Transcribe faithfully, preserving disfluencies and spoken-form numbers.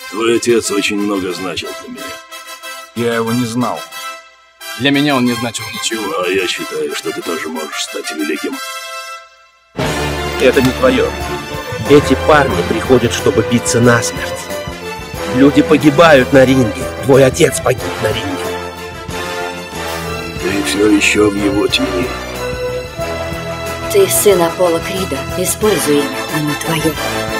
Твой отец очень много значил для меня. Я его не знал. Для меня он не значил ничего. А я считаю, что ты тоже можешь стать великим. Это не твое. Эти парни приходят, чтобы биться насмерть. Люди погибают на ринге. Твой отец погиб на ринге. Ты все еще в его тени. Ты сын Аполло Крида. Используй имя, оно твое.